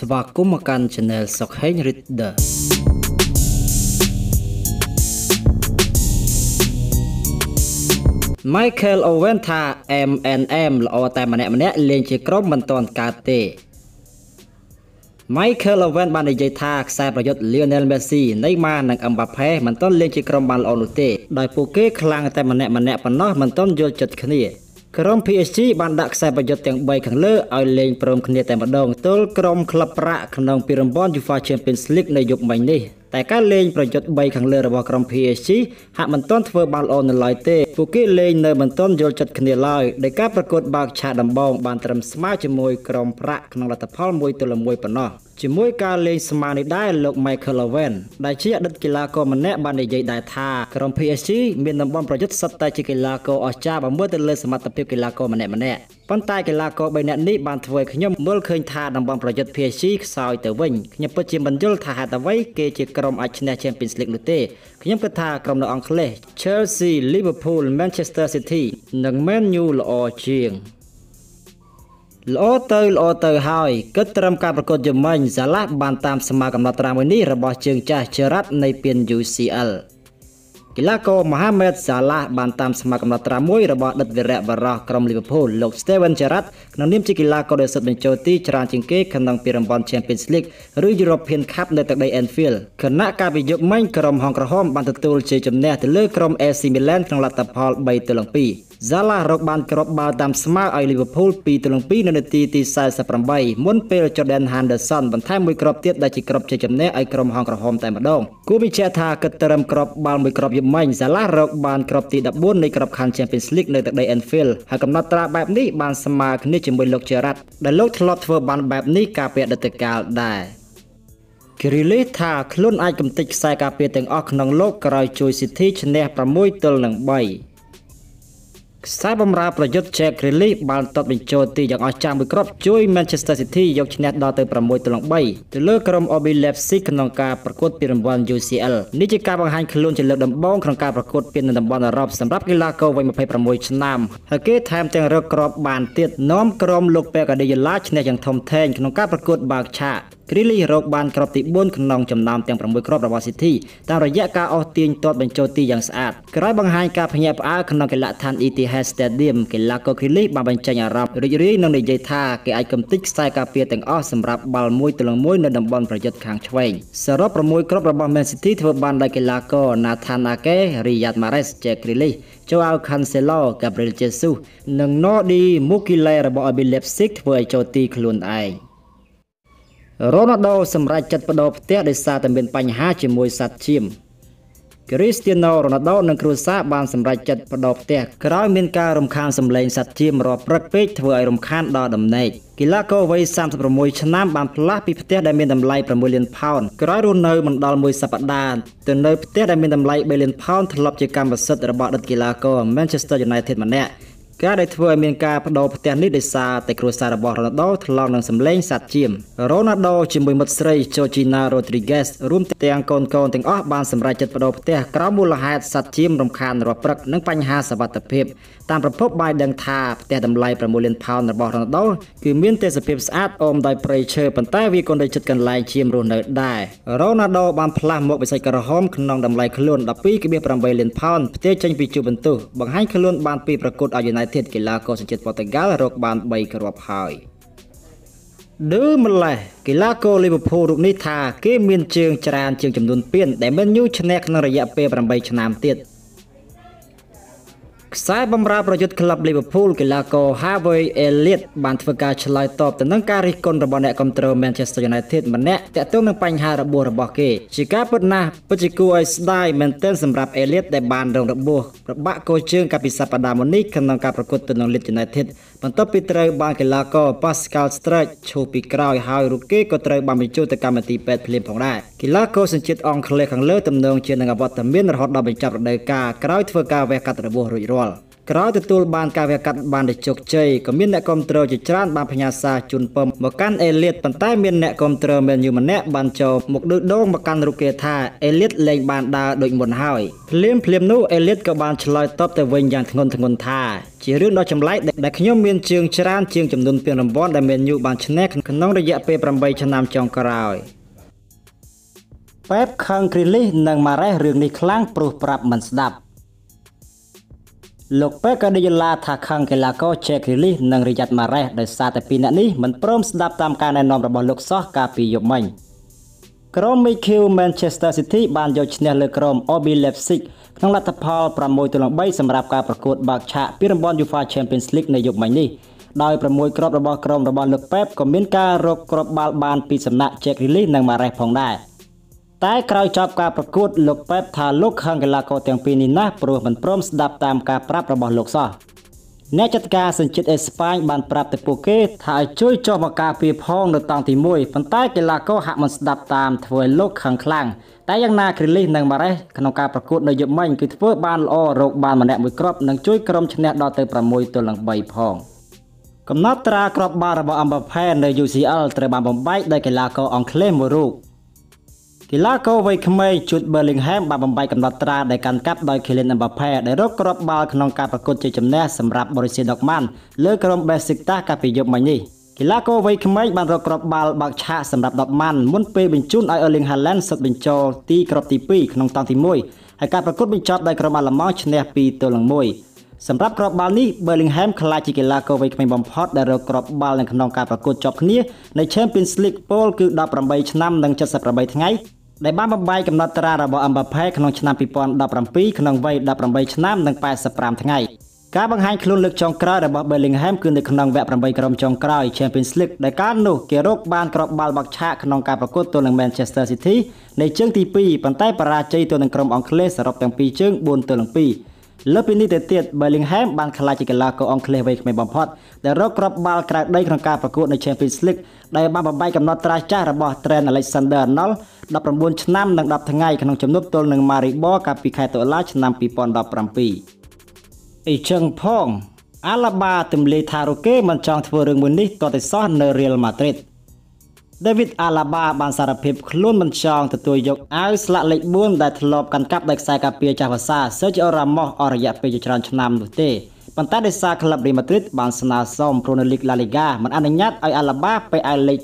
ស្វាគមន៍មកកាន់ Channel សុកហេង Reader Michael Owen ថា MNM ល្អតែម្នាក់លេងជាក្រុមមិនទាន់កើតទេ Michael Owen បាននិយាយថាខ្សែប្រយុទ្ធ Lionel Messi នៃ Neymar និង Mbappe មិនទាន់លេងជាក្រុមបានល្អនោះទេដោយពួកគេខ្លាំងតែម្នាក់ប៉ុណ្ណោះមិនទាន់យល់ចិត្តគ្នាក្រុម PSG បានដាក់ខ្សែប្រយុទ្ធទាំង3ខាងលើឲ្យលេងព្រមគ្នាតែម្ដងទល់ក្រុមក្លឹបប្រាក់ក្នុងពានរង្វាន់ UEFA Champions League នៅយប់មិញនេះតែការលេងប្រយុទ្ធ3ខាងលើរបស់ក្រុម PSG ហាក់មិនទាន់ធ្វើបានល្អនៅឡើយទេពួកគេលេងនៅមិនទាន់យល់ចិត្តគ្នាឡើយដោយការប្រកួតបើកឆាកដំបូងបានត្រឹមស្មើជាមួយក្រុមប្រាក់ក្នុងលទ្ធផល1-1ប៉ុណ្ណោះជាមួយការលេងស្មើនេះដែរលោក Michael Owen ដែលជាអតីតកីឡាករម្នាក់បាននិយាយដែរថាក្រុម PSG មានតំបន់ប្រយុទ្ធសុទ្ធតែជាកីឡាករអស្ចារ្យបើមើលទៅលើសមត្ថភាពកីឡាករម្នាក់ប៉ុន្តែកីឡាករ3នាក់នេះបានធ្វើឲ្យខ្ញុំមើលឃើញថាតំបន់ប្រយុទ្ធ PSG ខ្សោយទៅវិញខ្ញុំពិតជាមិនយល់ថាហេតុអ្វីគេជាក្រុមអាចឈ្នះ Champions League នោះទេខ្ញុំគិតថាក្រុមនៅអង់គ្លេស Chelsea Liverpool Manchester City និង Man U ល្អជាងល្អទៅហើយគិតត្រឹមការប្រកួតយប់មិញ Salah បានតាមស្មើកំណត់ត្រាមួយនេះរបស់ជើងចាស់ Gerrard នៃពាន UCL កីឡាករ Mahrez Salah បានតាមស្មើកំណត់ត្រាមួយរបស់អតីតវីរៈបុរសក្រុម Liverpool លោក Gerrard ក្នុងនាមជាកីឡាករដែលសុទ្ធបញ្ចូលទីច្រើនជាងគេក្នុងពានរង្វាន់ Champions League ឬ European Cup នៅទឹកដី Anfield ខណៈកាលពីយប់មិញក្រុមហង្សក្រហមបានទទួលជ័យជំនះទៅលើក្រុម AC Milan ក្នុងលទ្ធផល 3-2 Salah រកបានគ្រាប់បាល់តាមស្មើឲ្យ Liverpool 2-2 នៅនាទីទី48មុនពេល Jordan Henderson បន្ថែមមួយគ្រាប់ទៀតដែលជាគ្រាប់ជ័យជំនះឲ្យក្រុមហង្សក្រហមតែម្ដងគួរបញ្ជាក់ថាគិតត្រឹមគ្រាប់បាល់មួយគ្រាប់យប់មិញ Salah រកបានគ្រាប់ទី14នៃក្របខ័ណ្ឌ Champions League នៅទឹកដី Anfield ហើយកំណត់ត្រាបែបនេះបានស្មើគ្នាជាមួយលោក Gerrard ដែលលោកធ្លាប់ធ្វើបានបែបនេះកាលពីអតីតកាលដែរ Grealish ថាខ្លួនអាចកំទេចខ្សែការពារទាំងអស់ក្នុងលោកក្រោយជួយ City ឈ្នះ 6-3 ខ្សែបម្រើប្រយុទ្ធ Grealish បានទាត់បញ្ចូលទីយ៉ាងអស្ចារ្យមួយគ្រាប់ជួយ Manchester City យកឈ្នះដល់ទៅ 6-3 ទៅលើក្រុម RB Leipzig ក្នុងការប្រកួតពានរង្វាន់ UCL នេះជាការបង្ហាញខ្លួនជាលើកដំបូងក្នុងការប្រកួតពាននៅតំបន់អឺរ៉ុបសម្រាប់កីឡាករវ័យ26ឆ្នាំហើយគេថែមទាំងរកគ្រាប់បានទៀតនាំក្រុមលោក Pep Guardiola ឈ្នះយ៉ាងធំធេងក្នុងការប្រកួតបើកឆាកGrealish រកបានគ្រាប់ទី4ក្នុងចំណោមទាំង6គ្រាប់របស់ City តាមរយៈការអស់ទាញទាត់បញ្ចូលទីយ៉ាងស្អាតក្រោយបង្ហាញការភ្ញាក់ផ្អើលក្នុងកីឡដ្ឋាន Etihad Stadium កីឡាករ Grealish បានបញ្ចេញអារម្មណ៍រីករាយនិងនិយាយថាគេអាចកំទេចខ្សែការពារទាំងអស់សម្រាប់បាល់1-1នៅតំបន់ប្រយុទ្ធខាងឆ្វេងសរុប6គ្រាប់របស់ Man City ធ្វើបានដោយកីឡាករ Nathan Ake, Riyad Mahrez, Jack Grealish, Joao Cancelo, Gabriel Jesus និង Nordi Mukile របស់ RB Leipzig ធ្វើឲ្យចូលទីខ្លួនឯងRonaldo សម្រេចចិត្តបដូរផ្ទះដោយសារតែមានបញ្ហាជាមួយសត្វឈាម Cristiano Ronaldo និងគ្រួសារបានសម្រេចចិត្តបដូរផ្ទះក្រោយមានការរំខានសម្លេងសត្វឈាមរាល់ព្រឹកពេកធ្វើឲ្យរំខានដល់ដំណេកកីឡាករវ័យ36ឆ្នាំបានផ្លាស់ពីផ្ទះដែលមានតម្លៃ6លានផោនក្រោយរស់នៅមិនដល់មួយសប្តាហ៍ទៅនៅផ្ទះដែលមានតម្លៃ3លានផោនធ្លាប់ជាកម្មសិទ្ធិរបស់អតីតកីឡាករ Manchester United ម្នាក់ការដែលធ្វើឲ្យមានការបដូរផ្ទះនេះដោយសារតែគ្រួសាររបស់ Ronaldo ថ្លង់នឹងសម្លេងសត្វឈាម Ronaldo ជាមួយមិត្តស្រី Georgina Rodriguez រួមទាំងកូនទាំងអស់បានសម្រេចចិត្តបដូរផ្ទះក្រោមមូលហេតុសត្វឈាមរំខានរាល់ព្រឹកនិងបញ្ហាសុវត្ថិភាពតាមប្រភពបាយដឹងថាផ្ទះតម្លៃ6លានផោនរបស់ Ronaldo គឺមានទេសភាពស្អាតអមដោយព្រៃឈើប៉ុន្តែវាក៏នៅជិតកន្លែងឈាមរស់នៅដែរ Ronaldo បានផ្លាស់មកបិសាចក្រហមក្នុងតម្លៃខ្លួន 12.8 លានផោនផ្ទេរចេញពីជួរបន្ទោសបង្ហាញខ្លួនបានពីប្រកួតឲ្យ United កីឡាករសញ្ជាតិ Portugal រកបាន3គ្រាប់ហើយម្លេះកីឡាករ Liverpool រូបនេះថាគេមានជើងច្រើនជាងចំនួនពានដែល Man U ឈ្នះក្នុងរយៈពេល8ឆ្នាំទៀតខ្សែបម្រើប្រយុទ្ធក្លឹប Liverpool កីឡាករ Harvey Elliott បានធ្វើការឆ្លើយតបទៅនឹងការរិះគន់របស់អ្នកគាំទ្រ Manchester United ម្នាក់ទាក់ទងនឹងបញ្ហារបួសរបស់គេជាការពិតណាស់ពិតជាគួរឲ្យស្ដាយមែនទែនសម្រាប់ Elliott ដែលបានរងរបួសប្របាក់កូជើងកាលពីសប្តាហ៍មុននេះក្នុងការប្រកួតទៅនឹង Leeds United បន្ទាប់ពីត្រូវបានកីឡាករ Pascal Struijk ឈូសពីក្រោយហើយរូបគេក៏ត្រូវបានបញ្ជូនទៅកម្មវិធីពេទ្យភ្លាមផងដែរកីឡាករសញ្ជាតិអង់គ្លេសខាងលើទំនងជានឹងអវត្តមានរហូតដល់បញ្ចប់រដូវកាលក្រោយធ្វើការវះកាត់របួសរួចរាល់ក្រោយទទួលបានការវាកាត់បានដោយជោគជ័យក៏មានអ្នកគាំទ្រជាច្រើនបានផ្ញើសារជូនពរមកកាន់អេលៀតប៉ុន្តែមានអ្នកគាំទ្រមែនយូម្នាក់បានចូលមកឌឺដងមកកាន់រូបគេថាអេលៀតលែងបានដើរដូចមុនហើយភ្លាមនោះអេលៀតក៏បានឆ្លើយតបទៅវិញយ៉ាងធ្ងន់ធ្ងរថាជារឿងដ៏ចម្លែកដែលខ្ញុំមានជើងច្រើនជាងចំនួនពានរង្វាន់ដែលមែនយូបានឈ្នះក្នុងរយៈពេល8ឆ្នាំចុងក្រោយប៉េបខឹង Grealish និង Mahrez រឿងនេះខ្លាំងព្រោះប្រាប់មិនស្ដាប់លោកប៉េបក៏និយាយថាខឹងកីឡាករ Grealish និង Mahrez ដោយសារតែពីរអ្នកនេះមិនព្រមស្ដាប់តាមការណែនាំរបស់លោកសោះកាលពីយប់មិញក្រុម Manchester City បានយកឈ្នះលើក្រុម RB Leipzig ក្នុងលទ្ធផល 6-3 សម្រាប់ការប្រកួតបើកឆាកពីរង្វាន់ UEFA Champions League នៅយប់មិញនេះដោយ6គ្រាប់របស់ក្រុមរបស់លោកប៉េបក៏មានការរកគ្រាប់បាល់បានពីសំណាក់ Grealish និង Mahrez ផងដែរតែក្រោយចប់ការប្រកួតលោកប៉េបថាលោកខឹងកីឡាករទាំងពីរនេះណាស់ព្រោះមិនព្រមស្ដាប់តាមការប្រាប់របស់លោកសោះអ្នកចាត់ការសញ្ជាតិអេស្ប៉ាញបានប្រាប់ទៅពួកគេថាឲ្យជួយចុះមកការពារផងនៅតង់ទី1ប៉ុន្តែកីឡាករហាក់មិនស្ដាប់តាមធ្វើឲ្យលោកខឹងខ្លាំងតែយ៉ាងណា Grealish និង Mahrez ក្នុងការប្រកួតនៅយប់មិញគឺធ្វើបានល្អរកបានម្នាក់មួយគ្រាប់និងជួយក្រុមឈ្នះដល់ទៅ6-3ផងកំណត់ត្រាគ្រាប់បាល់របស់ Mbappe នៅ UCL ត្រូវបានបំបែកដោយកីឡាករអង់គ្លេសមួយរូបកីឡាករវ័យក្មេងជូត Bellingham បានបំបែកកំណត់ត្រាដែលកាន់កាប់ដោយ Kylian Mbappe ដែលរកគ្រាប់បាល់ក្នុងការប្រកួតជ័យជំនះសម្រាប់ Borussia Dortmund លើក្រុម Besiktas កាលពីយប់មិញនេះកីឡាករវ័យក្មេងបានរកគ្រាប់បាល់បើកឆាកសម្រាប់ Dortmund មុនពេលបញ្ជូនឲ្យ Erling Haaland សុទ្ធបញ្ចូលទីគ្រាប់ទី2ក្នុងតង់ទី1ហើយការប្រកួតបញ្ចប់ដោយក្រុមអាល្លឺម៉ង់ឈ្នះ 2-1 សម្រាប់គ្រាប់បាល់នេះ Bellingham ក្លាយជាកីឡាករវ័យក្មេងបំផុតដែលរកគ្រាប់បាល់នៅក្នុងការប្រកួតជាប់គ្នានៃ Champions League ពលគឺ18ឆ្នាំនិង78ថ្ងៃដែលបានបំបែកកំណត់ត្រារបស់ Mbappe ក្នុងឆ្នាំ2017ក្នុងវ័យ18ឆ្នាំនិង85ថ្ងៃការបង្ហាញខ្លួនលើកចុងក្រោយរបស់ Bellingham គឺនៅក្នុងវគ្គ8ក្រុមចុងក្រោយ Champions League ដែលកាលនោះគេរកបានគ្រាប់បាល់បាក់ឆាកក្នុងការប្រកួតទល់នឹង Manchester City នៃជើងទី2ប៉ុន្តែបរាជ័យទល់នឹងក្រុមអង់គ្លេសសរុបទាំងពីរជើង 4-2 លើពីនេះទៅទៀត Bellingham បានក្លាយជាកីឡាករអង់គ្លេសវ័យក្មេងបំផុតដែលរកគ្រាប់បាល់ក្រៅដីក្នុងការប្រកួតនៅ Champions League ដែលបានបំបែកកំណត់ត្រាចាស់របស់ Trent Alexander-Arnold 19ឆ្នាំនិង10ថ្ងៃក្នុងជំនួបទល់នឹង Maribor កាលពីខែតុលាឆ្នាំ2017អីចឹងផង Alaba ទម្លាយថារ៉ូគេមិនចង់ធ្វើរឿងមួយនេះតតែសោះនៅ Real Madrid David Alaba បានសារភាពខ្លួនមិនចង់ទទួលយកអាវស្លាកលេខ4ដែលធ្លាប់កាន់កាប់ដោយខ្សែការពារចាស់ភាសា Sergio Ramos អស់រយៈពេលជាច្រើនឆ្នាំនោះទេប៉ុន្តែដោយសារក្លឹប Real Madrid បានស្នើសុំ Pro League La Liga មិនអនុញ្ញាតឲ្យ Alaba ពាក់អាវលេខ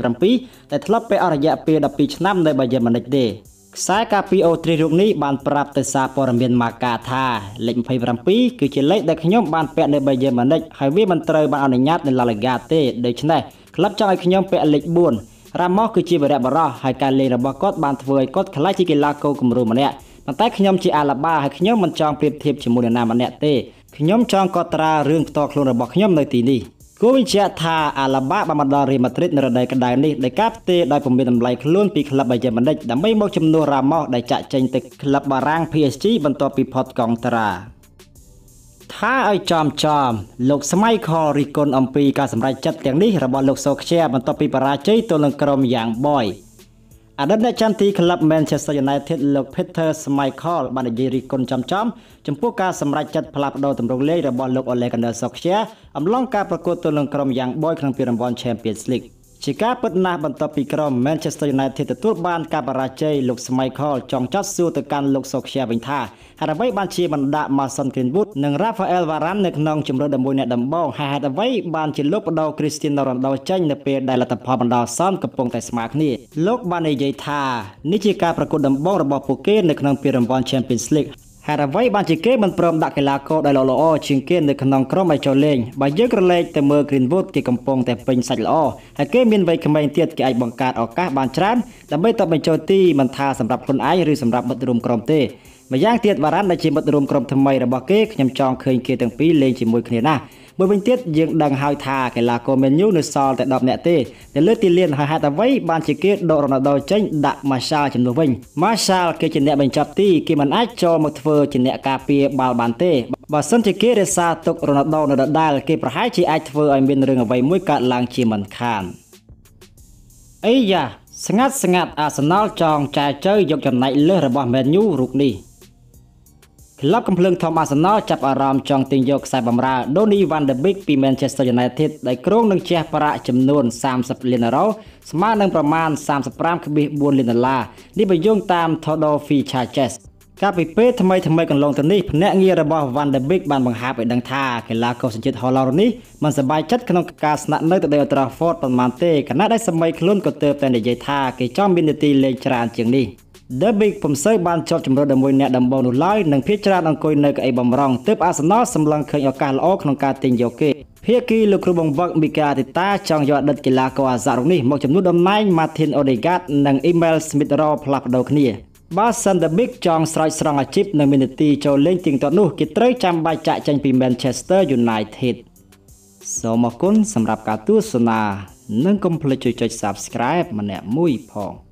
27ដែលធ្លាប់ពាក់អស់រយៈពេល12ឆ្នាំនៅ Bayern Munich ទេខ្សែការពារអូទ្រីសរូបនេះបានប្រាប់ទៅសារព័ត៌មាន Marca ថាលេខ27គឺជាលេខដែលខ្ញុំបានពាក់នៅ Bayern Munich ហើយវាមិនត្រូវបានអនុញ្ញាតនៅ La Liga ទេដូច្នេះក្លឹបចង់ឲ្យខ្ញុំពាក់លេខ4 Ramos គឺជាវីរៈបុរសហើយការលេងរបស់គាត់បានធ្វើឲ្យគាត់ក្លាយជាកីឡាករគំរូម្នាក់ប៉ុន្តែខ្ញុំជា Alaba ហើយខ្ញុំមិនចង់ប្រៀបធៀបជាមួយនរណាម្នាក់ទេខ្ញុំចង់កត់ត្រារឿងផ្ទាល់ខ្លួនរបស់ខ្ញុំនៅទីនេះគួរបញ្ជាក់ថា Alaba បានមកដល់ Real Madrid នៅរដូវក្តៅនេះដោយការផ្ទេរដោយពុំមានតម្លៃខ្លួនពីក្លឹប Bayern Munich ដើម្បីមកជំនួស Ramos ដែលចាក់ចេញទៅក្លឹបបារាំង PSG បន្ទាប់ពីផុតកងត្រាថាឲ្យចំលោក Schmeichel រិះគន់អំពីការសម្រេចចិត្តទាំងនេះរបស់លោក Solskjaer បន្ទាប់ពីបរាជ័យទល់នឹងក្រុម Young Boy អតីតអ្នកចាំទីក្លឹប Manchester United លោក Peter Schmeichel បាននិយាយរិះគន់ចំពោះការសម្រេចចិត្តផ្លាស់ប្ដូរទម្រង់លេងរបស់លោក Alexander Solskjaer អំឡុងការប្រកួតទល់នឹងក្រុម Young Boy ក្នុងពានរង្វាន់ Champions League ជាការពិតណាស់បន្ទាប់ពីក្រុម Manchester United ទទួលបានការបរាជ័យលោក Schmeichel ចង់ចាត់សួរទៅកាន់លោក Solskjaer វិញថាហេតុអ្វីបានជាបណ្ដាក់ Mason Greenwood និង Rafael Varane នៅក្នុងជម្រើស11អ្នកដំបូងហេតុអ្វីបានជាលោកបដូរ Cristiano Ronaldo ចេញនៅពេលដែលលទ្ធផលបណ្ដោះអាសន្នកំពុងតែស្មើគ្នាលោកបាននិយាយថានេះជាការប្រកួតដំបូងរបស់ពួកគេនៅក្នុងពានរង្វាន់ Champions League ហេតុអ្វីបានជាគេមិនព្រមដាក់កីឡាករដែលល្អៗជាងគេនៅក្នុងក្រុមឲ្យចូលលេងបើយើងក្រឡេកទៅមើល Greenwood គេកំពុងតែពេញសាច់ល្អហើយគេមានវ័យក្មេងទៀតគេអាចបង្កើតឱកាសបានច្រើនដើម្បីតបបញ្ចូលទីមិនថាសម្រាប់ខ្លួនឯងឬសម្រាប់មិត្តរួមក្រុមទេម្យ៉ាងទៀត Varane ដែលជាមិត្តរួមក្រុមថ្មីរបស់គេខ្ញុំចង់ឃើញគេទាំងពីរលេងជាមួយគ្នាណាមួយវិញទៀតយើងដឹងហើយថាកីឡាករ Man U នៅសល់តែ10នាក់ទេនៅលើទីលានហើយហេតុអ្វីបានជាគេដក Ronaldo ចេញដាក់ Martial ជំនួសវិញ Martial គេជាអ្នកបញ្ចប់ទីគេមិនអាចចូលមកធ្វើជាអ្នកការពារបាល់បានទេបើសិនជាគេរក្សាទុក Ronaldo នៅដដែលគេប្រហែលជាអាចធ្វើឲ្យមានរឿងអ្វីមួយកើតឡើងជាមិនខានអីយ៉ាស្ងាត់ Arsenal ចង់ចែកចើយកចំណែកលើសរបស់ Man U រូបនេះក្លឹបកំភ្លើងធំអាសនលចាប់អារម្មណ៍ចង់ទិញយកខ្សែបម្រើដូនីវ៉ាន់ដឺប៊ិកពី Manchester United ដែលគ្រោងនឹងជះប្រាក់ចំនួន30 លានអឺរ៉ូស្មើនឹងប្រមាណ 35.4 លានដុល្លារនេះបញ្យងតាម Todo Fichajes កាលពីពេលថ្មីកន្លងទៅនេះភ្នាក់ងាររបស់ Van de Beek បានបង្ហាញឲ្យដឹងថាកីឡាករសញ្ជាតិហូឡង់នេះមិនសប្បាយចិត្តក្នុងការស្នាក់នៅទៅដី Old Trafford ប៉ុន្មានទេខណៈដែលសម័យខ្លួនក៏ទើបតែនិយាយថាគេចង់មាននាទីលេងច្រើនជាងនេះ The Big ពុំសូវបានជាប់ជំរឿនជាមួយអ្នកដំបូងនោះឡើយនិងភាគច្រើនអង្គុយនៅកៅអីបំរុងទើបអាសនលសម្លឹងឃើញឱកាសល្អក្នុងការទិញយកគេភាគីលោកគ្រូបង្វឹកមីកាទីតាចង់យកអតីតកីឡាករអាហ្សារុងនេះមកជំនួសតំណែង Martin Odegaard និង Emil Smith Rowe ផ្លាស់ប្ដូរគ្នាបើសិន The Big ចង់ស្រោចស្រង់អាជីពនិងមាននាទីចូលលេងទៀងទាត់នោះគេត្រូវចាំបាច់ចាក់ចេញពី Manchester United សូមអរគុណសម្រាប់ការទស្សនានិងកុំភ្លេចជួយចុច Subscribe ម្នាក់មួយផង